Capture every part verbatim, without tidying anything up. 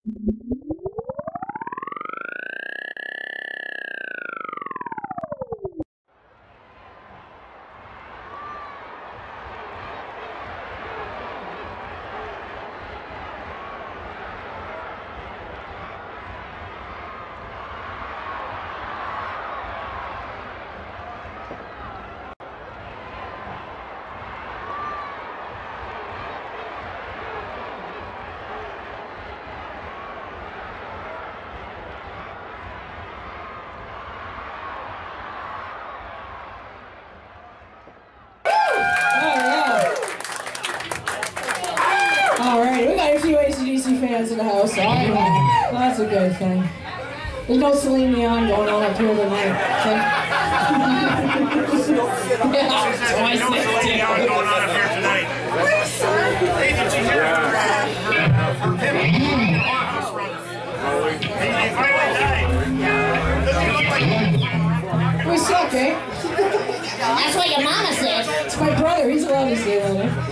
A C D C fans in the house, so I, well, that's a good thing. There's no Celine Dion going on up here tonight. Okay? Yeah, that's why I no said Celine Dion going on up here tonight. Hey, did you hear from him? Office runner. He finally died. Doesn't he look like... We suck, eh? That's what your mama said. It's my brother, he's allowed to say that, eh?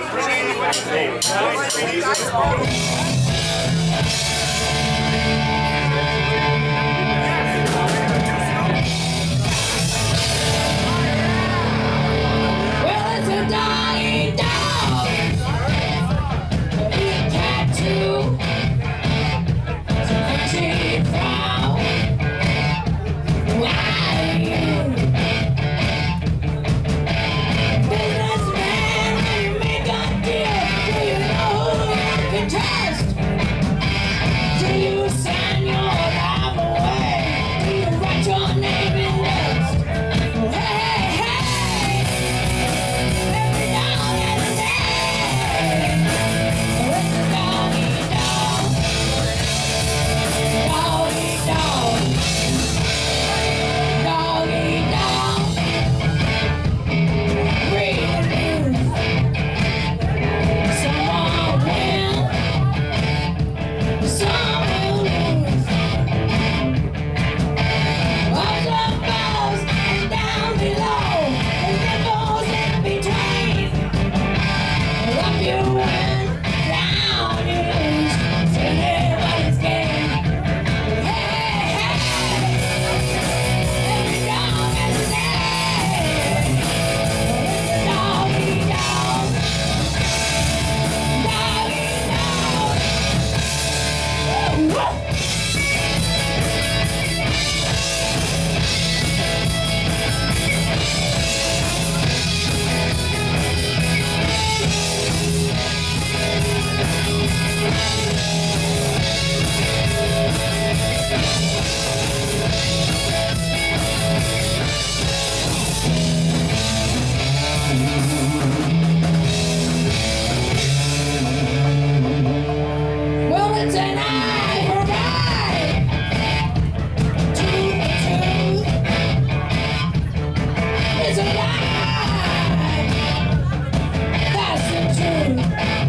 Well, it's a doggy dog. Eat cat too. It's a country frog. Why? Businessman, when you make a deal, do you know who you can trust? Do you sign your life away? Do you write your name in dust? Well, hey, hey, every dog has a name. Oh, it's a doggy dog. Doggy dog. Doggy dog. Read the news. Someone win. Some will lose. Up above and down below, and nipples in between. Up you win, down you lose. So everybody's game. Hey, hey, every dog has a name. Doggy dog, doggy dog. Whoa. Well, it's an eye for an eye, tooth for tooth. It's a lie, that's the truth.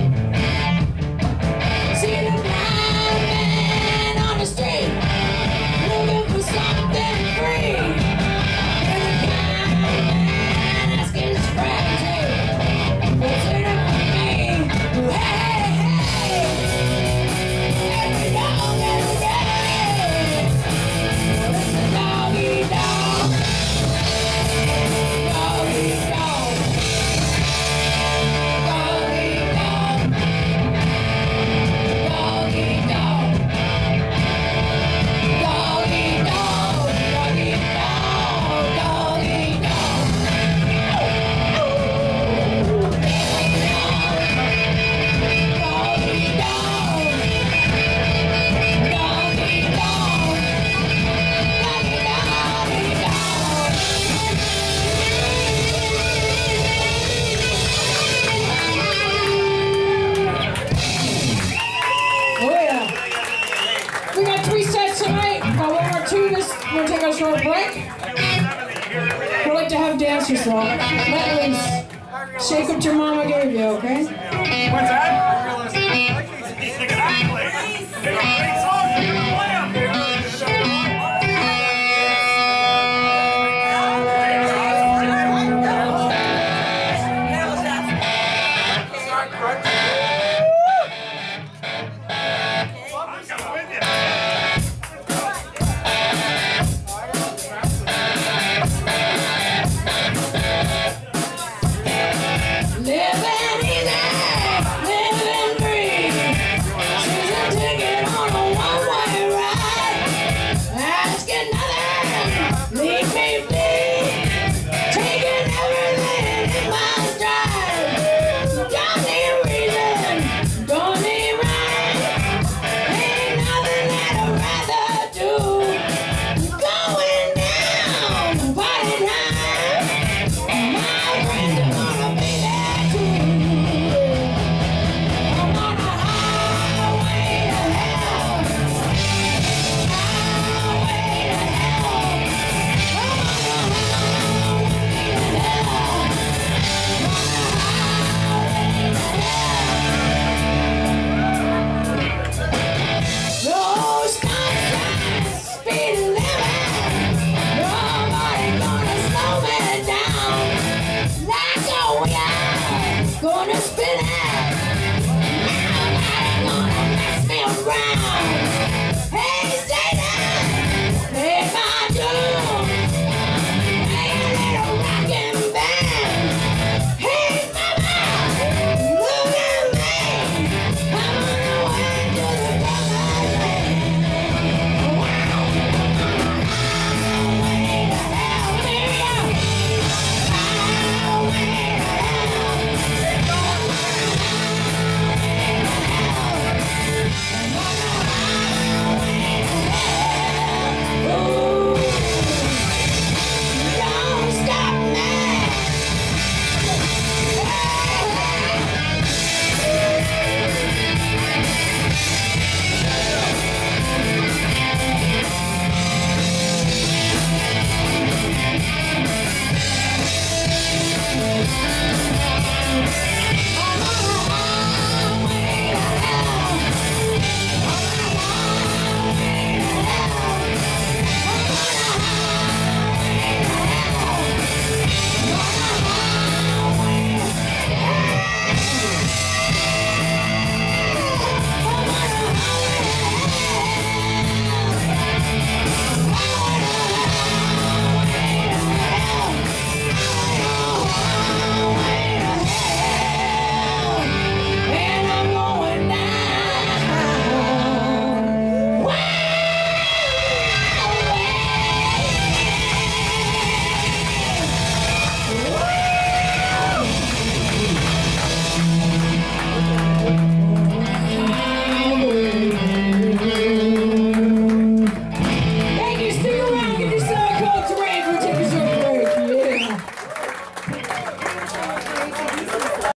See the blind man on the street, looking for something free. And the blind man asking his friend too, what's in it for me? Hey, hey, every dog has a name. It's a doggy dog. Doggy dog. Doggy dog. Doggy dog. Doggy dog. Doggy dog. Doggy dog. Doggy dog. Doggy dog. Doggy doggy dog. Oh yeah. We got three sets tonight. Got one more two. This we're gonna take a short break. We'd like to have dancers though. Let loose. Shake what your mama gave you, okay? What's that? He's thinking I play.